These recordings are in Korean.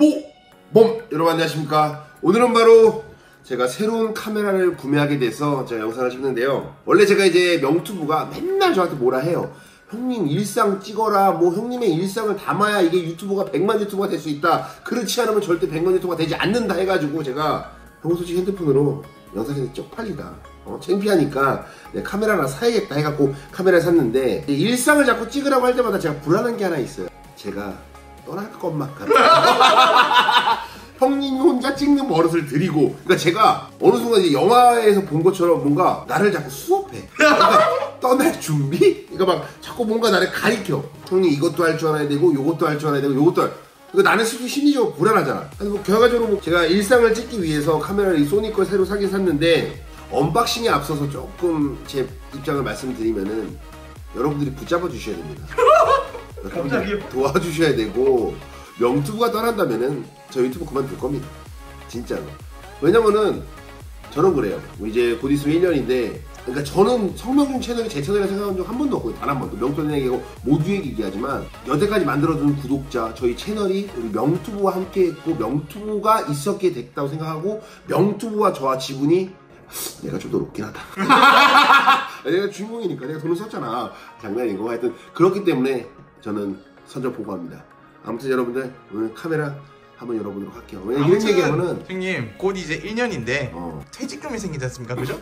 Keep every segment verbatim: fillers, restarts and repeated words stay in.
봄! 여러분 안녕하십니까. 오늘은 바로 제가 새로운 카메라를 구매하게 돼서 제가 영상을 찍는데요. 원래 제가 이제 명투부가 맨날 저한테 뭐라 해요. 형님 일상 찍어라. 뭐 형님의 일상을 담아야 이게 유튜버가 백만 유튜버가 될 수 있다. 그렇지 않으면 절대 백만 유튜버가 되지 않는다 해가지고 제가 형 솔직히 핸드폰으로 영상 찍는 게 쪽팔리다. 어, 창피하니까 카메라 하나 사야겠다 해갖고 카메라를 샀는데 일상을 자꾸 찍으라고 할 때마다 제가 불안한 게 하나 있어요. 제가 떠날 것만 같아. 형님이 혼자 찍는 버릇을 들이고, 그러니까 제가 어느 순간 이제 영화에서 본 것처럼 뭔가 나를 자꾸 수업해. 그러니까 떠날 준비? 그러니까 막 자꾸 뭔가 나를 가리켜. 형님 이것도 할 줄 알아야 되고, 요것도 할 줄 알아야 되고, 요것도 할. 그러니까 나는 솔직히 심리적으로 불안하잖아. 아니 뭐 결과적으로 뭐 제가 일상을 찍기 위해서 카메라를 이 소니 걸 새로 사긴 샀는데 언박싱에 앞서서 조금 제 입장을 말씀드리면은 여러분들이 붙잡아 주셔야 됩니다. 여러분들이 도와주셔야 되고, 명투부가 떠난다면은 저 유튜브 그만둘 겁니다. 진짜로. 왜냐면은 저는 그래요. 이제 곧 있으면 일 년인데, 그러니까 저는 성명준 채널이 제 채널이라 생각한 적 한 번도 없고요. 단 한 번도. 명투부는 얘기하고 모두에게 얘기하지만 여태까지 만들어준 구독자, 저희 채널이 우리 명투부와 함께 했고 명투부가 있었게 됐다고 생각하고, 명투부와 저와 지분이 내가 좀 더 높긴 하다. 내가 주인공이니까 내가 돈을 썼잖아. 장난이고. 하여튼 그렇기 때문에 저는 선전포고합니다. 아무튼 여러분들 오늘 카메라 한번 열어보도록 할게요. 왜 이런 얘기하면은 형님 곧 이제 일 년인데 어. 퇴직금이 생기지 않습니까? 그죠?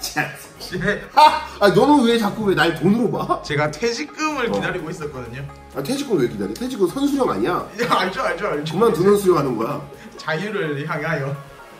아 너는 왜 자꾸 왜 날 돈으로 봐? 제가 퇴직금을 어. 기다리고 있었거든요. 아 퇴직금 왜 기다려? 퇴직금 선수령 아니야? 야, 알죠 알죠 알죠. 그만두는 수령 하는 거야. 자유를 향하여.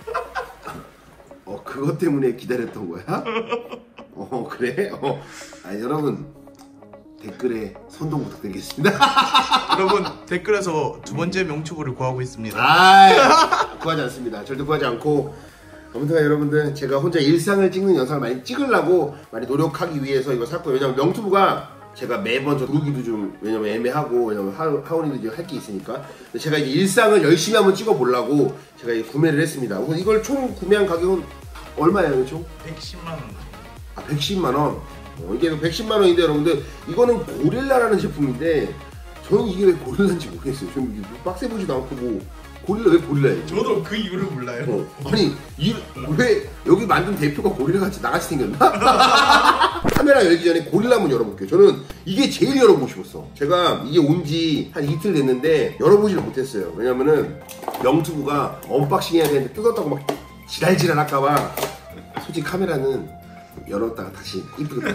어 그것 때문에 기다렸던 거야? 어 그래? 어. 아 여러분 댓글에 선동 부탁드리겠습니다. 여러분 댓글에서 두 번째 명투부를 구하고 있습니다. 아 구하지 않습니다. 절대 구하지 않고. 아무튼 여러분들 제가 혼자 일상을 찍는 영상을 많이 찍으려고 많이 노력하기 위해서 이거 샀고, 왜냐면 명투부가 제가 매번 저 부르기도 좀 왜냐면 애매하고, 왜냐면 하원이도 할 게 있으니까 제가 이제 일상을 열심히 한번 찍어보려고 제가 이제 구매를 했습니다. 우선 이걸 총 구매한 가격은 얼마예요 총? 백십만 원. 아 백십만 원. 어, 이게 백십만 원인데 여러분들 이거는 고릴라라는 제품인데 저는 이게 왜 고릴라인지 모르겠어요. 좀 빡세 보지도 않고 뭐 고릴라 왜 고릴라예요? 저도 그 이유를 몰라요. 어, 아니 이, 왜 여기 만든 대표가 고릴라같이 나같이 생겼나? 카메라 열기 전에 고릴라 한번 열어볼게요. 저는 이게 제일 열어보고 싶었어. 제가 이게 온 지 한 이틀 됐는데 열어보지를 못했어요. 왜냐면은 명투부가 언박싱 해야 되는데 뜯었다고 막 지랄지랄 할까봐 솔직히 카메라는 열었다가 다시 이쁘게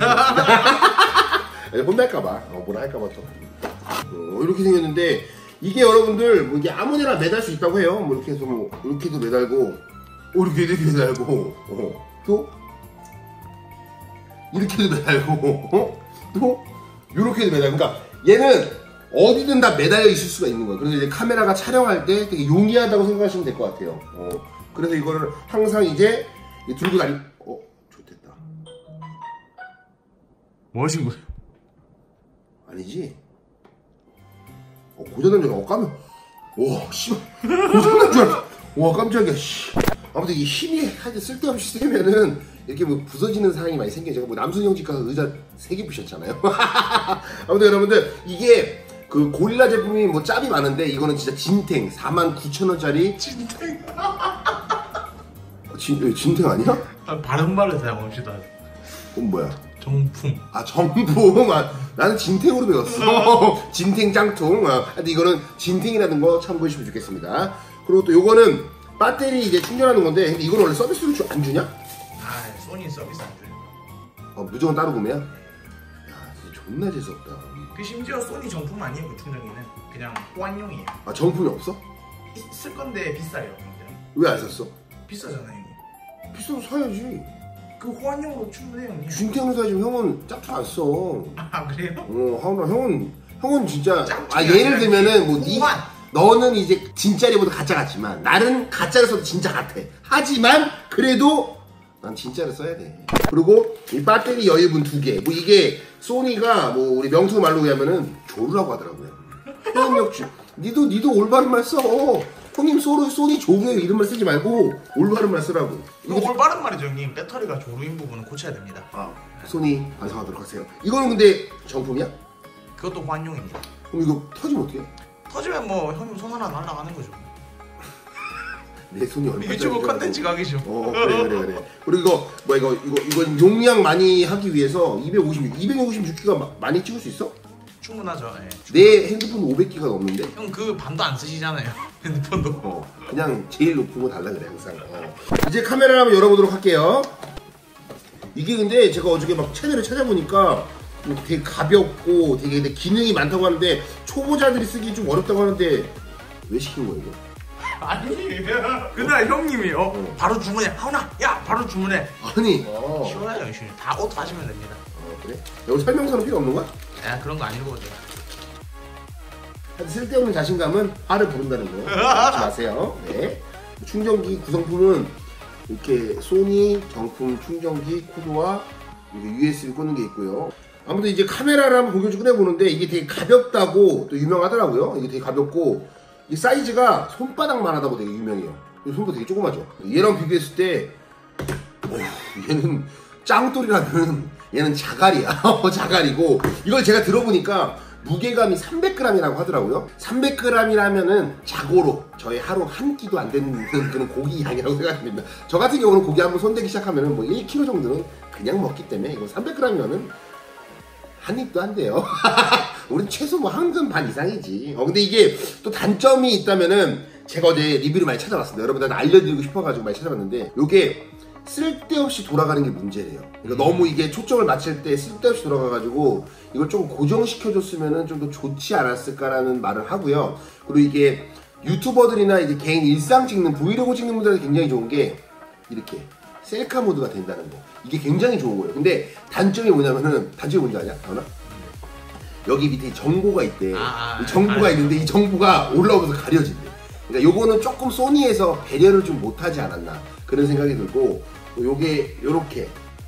혼날까봐 어, 뭐라 할까봐 또 어, 이렇게 생겼는데 이게 여러분들 뭐 이게 아무데나 매달 수 있다고 해요. 뭐 이렇게 해서 뭐 이렇게도 매달고, 어, 이렇게 이렇게 매달고, 어, 또 이렇게도 매달고, 어, 또 이렇게도 매달고. 그러니까 얘는 어디든 다 매달려 있을 수가 있는 거예요. 그래서 이제 카메라가 촬영할 때 되게 용이하다고 생각하시면 될 것 같아요. 어, 그래서 이거를 항상 이제 들고 다니. 어, 좋겠다. 뭐 하신 거예요? 아니지. 어, 고장난 줄 알고 깜짝. 와, 씨발. 고장난 줄 알고. 와, 깜짝이야, 씨. 아무튼 이 힘이 하여튼 쓸데없이 세면은 이렇게 뭐 부서지는 상황이 많이 생겨요. 제가 뭐 남순형 집 가서 의자 세 개 부셨잖아요. 아무튼 여러분들 이게 그 고릴라 제품이 뭐 짭이 많은데 이거는 진짜 진탱 사만 구천 원짜리. 진탱. 어, 진, 진탱 아니야? 아, 바른 말을 사용합시다. 그건 뭐야? 정품. 아 정품. 아, 나는 진탱으로 배웠어. 진탱 짱통. 아, 근데 이거는 진탱이라는 거 참고해 주시면 좋겠습니다. 그리고 또 요거는 배터리 이제 충전하는 건데, 근데 이건 원래 서비스로 주, 안 주냐? 아 소니 서비스 안 줘요. 어 무조건 따로 구매야? 야 진짜 존나 재수없다. 그 심지어 소니 정품 아니에요. 그 충전기는 그냥 호환용이에요. 아 정품이 없어? 있을 건데 비싸요. 왜 안 샀어? 비싸잖아요. 비싸도 사야지. 그 호환용으로 충분해요, 형님. 진탱으로 사야지. 형은 짝퉁 안 써. 아 그래요? 어 하은아 형은 형은 진짜 짝퉁이 아 예를 아니라 들면은 뭐 니, 호환. 너는 이제 진짜리보다 가짜 같지만 나는 가짜를 써도 진짜 같아. 하지만 그래도 난 진짜를 써야 돼. 그리고 이 배터리 여유분 두 개. 뭐 이게 소니가 뭐 우리 명투 말로 하면은 조르라고 하더라고요. 표현력주. 니도 니도 올바른 말 써. 형님 소로 소니 조르의 이름을 쓰지 말고 올바른 말 쓰라고. 이거 올바른 말이죠, 형님. 배터리가 조르인 부분은 고쳐야 됩니다. 아 소니 반성하도록 하세요. 이거는 근데 정품이야? 그것도 호환용입니다. 그럼 이거 터지면 어떻게 해? 터지면 뭐 형님 손 하나 날라가는 거죠. 내 손이 얼마 유튜브 컨텐츠 각이죠. 어 그래 그래 그래. 그리고 이거 뭐 이거 이거 이거 용량 많이 하기 위해서 이백오십육 이백오십육 기가 많이 찍을 수 있어? 충분하죠. 예. 내 핸드폰 오백 기가 넘는데? 형 그 반도 안 쓰시잖아요. 핸드폰도. 어 그냥 제일 높은 거 달라 그래 항상. 어. 이제 카메라를 한번 열어보도록 할게요. 이게 근데 제가 어저께 막 채널을 찾아보니까 되게 가볍고 되게 기능이 많다고 하는데 초보자들이 쓰기 좀 어렵다고 하는데 왜 시킨 거예요 이거? 아니 그날 형님이 어, 어. 바로 주문해. 하은아 야 바로 주문해. 아니 어. 쉬워요 형님. 다 옷 하시면 됩니다. 어 그래? 여기 설명서는 필요 없는 거야? 야 그런 거 아니고 쓸데없는 자신감은 화를 부른다는 거 잊지 마세요. 네. 충전기 구성품은 이렇게 소니 정품 충전기 코드와 유에스비 꽂는 게 있고요. 아무튼 이제 카메라를 한번 보여주 꺼내보는데 이게 되게 가볍다고 또 유명하더라고요. 이게 되게 가볍고 이 사이즈가 손바닥만 하다고 되게 유명해요. 손도 되게 조그마죠. 얘랑 비교했을 때 어휴, 얘는 짱돌이라면 얘는 자갈이야. 자갈이고 이걸 제가 들어보니까 무게감이 삼백 그램이라고 하더라고요. 삼백 그램이라면은 자고로 저희 하루 한 끼도 안 되는 그런 고기 양이라고 생각합니다. 저 같은 경우는 고기 한번 손대기 시작하면은 뭐 일 킬로그램 정도는 그냥 먹기 때문에 이거 삼백 그램이면은 한 입도 안 돼요. 우린 최소 뭐 한 근 반 이상이지. 어 근데 이게 또 단점이 있다면은 제가 어제 리뷰를 많이 찾아봤습니다. 여러분들한테 알려드리고 싶어가지고 많이 찾아봤는데 요게 쓸데없이 돌아가는 게 문제래요. 그러니까 너무 이게 초점을 맞출 때 쓸데없이 돌아가가지고 이걸 좀 고정시켜줬으면은 좀 더 좋지 않았을까라는 말을 하고요. 그리고 이게 유튜버들이나 이제 개인 일상 찍는 브이로그 찍는 분들한테 굉장히 좋은 게 이렇게 셀카 모드가 된다는 거. 이게 굉장히 좋은 거예요. 근데 단점이 뭐냐면은 단점이 뭔지 아냐? 다은아? 여기 밑에 정보가 있대. 아, 아, 이 정보가 아, 있는데 이 정보가 올라오면서 가려진대. 그러니까 요거는 조금 소니에서 배려를 좀 못하지 않았나 그런 생각이 들고 요게 요렇게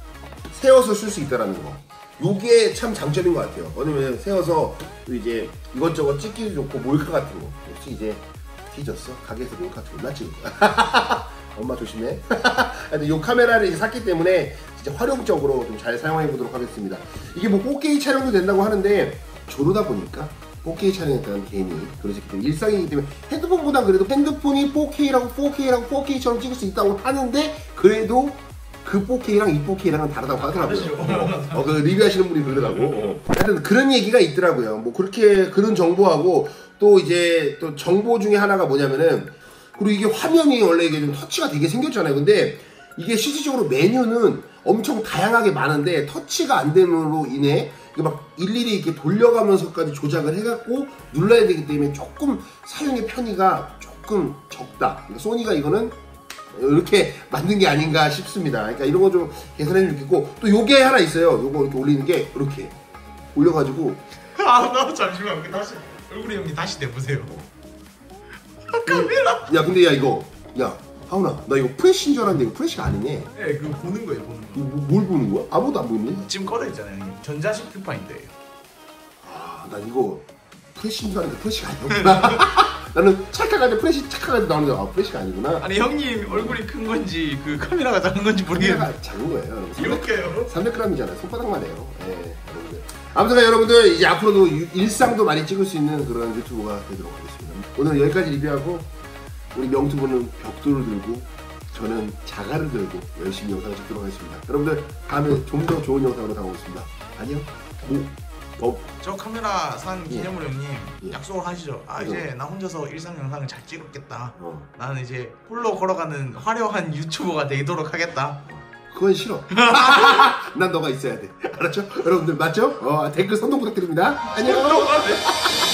세워서 쓸 수 있다라는 거. 요게 참 장점인 것 같아요. 왜냐면 세워서 또 이제 이것저것 찍기도 좋고 몰카 같은 거. 역시 이제 뒤졌어. 가게에서 몰카 존나 찍을 거야. 엄마 조심해. 근데 요 카메라를 이제 샀기 때문에 진짜 활용적으로 좀 잘 사용해 보도록 하겠습니다. 이게 뭐 포케이 촬영도 된다고 하는데 저러다 보니까 포케이 촬영했다는 개인이 그래서 일상이기 때문에 핸드폰보다 그래도 핸드폰이 포케이라고 포케이라고 포케이처럼 찍을 수 있다고 하는데 그래도 그 포케이랑 이 포케이랑은 다르다고 하더라고요. 어, 어, 그 리뷰하시는 분이 그러더라고. 어. 하여튼 그런 얘기가 있더라고요. 뭐 그렇게 그런 정보하고 또 이제 또 정보 중에 하나가 뭐냐면은 그리고 이게 화면이 원래 이게 좀 터치가 되게 생겼잖아요. 근데 이게 실질적으로 메뉴는 엄청 다양하게 많은데 터치가 안 됨으로 인해 이게 막 일일이 이렇게 돌려가면서까지 조작을 해갖고 눌러야 되기 때문에 조금 사용의 편의가 조금 적다. 그러니까 소니가 이거는 이렇게 만든 게 아닌가 싶습니다. 그러니까 이런 거 좀 개선해주면 좋겠고 또 요게 하나 있어요. 요거 이렇게 올리는 게 이렇게 올려가지고 아 나 잠시만 다시 얼굴이 형님 다시 내보세요. 카메라. 야 근데 야 이거 야 하은아 나 이거 프레시인 줄 알았는데 이거 프레시가 아니네. 네 그거 보는 거예요 보는 거. 뭐, 뭘 보는 거야? 아무도 안 보이네. 지금 꺼져 있잖아요 형님. 전자식 큐파인더예요. 아 나 이거 프레시인 줄 알았는데 프레시가 아니었구나. 나는 착각하는데 프레시 착각하는데 나오는데 아 프레시가 아니구나. 아니 형님 얼굴이 큰 건지 그 카메라가 작은 건지 모르겠는데 카메라가 작은 거예요. 이렇게요? 삼백 그램이잖아요. 손바닥만 해요. 예, 여러분들. 아무튼 여러분들 이제 앞으로도 유, 일상도 많이 찍을 수 있는 그런 유튜브가 되도록 하겠습니다. 오늘 여기까지 리뷰하고 우리 명투부는 벽돌을 들고 저는 자갈을 들고 열심히 영상을 찍도록 하겠습니다. 여러분들 다음에 좀 더 좋은 영상으로 다가오겠습니다. 안녕. 오. 어. 저 카메라 산 기념으로 형님 예. 약속을 하시죠. 아 어. 이제 나 혼자서 일상 영상을 잘 찍었겠다. 어. 나는 이제 홀로 걸어가는 화려한 유튜버가 되도록 하겠다. 그건 싫어. 난 너가 있어야 돼. 알았죠? 여러분들 맞죠? 어, 댓글 선동 부탁드립니다. 안녕.